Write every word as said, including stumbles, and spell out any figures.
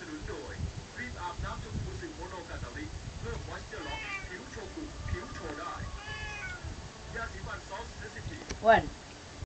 นุนโดยครีมอาบน้ำชมพูสิงโมโนกาตาลิเพิ่มมอยส์เจอร์ล็อกผิวโชกุผิวโชว์ได้ยาสีฟันซอสเซนซิทีฟอ้วน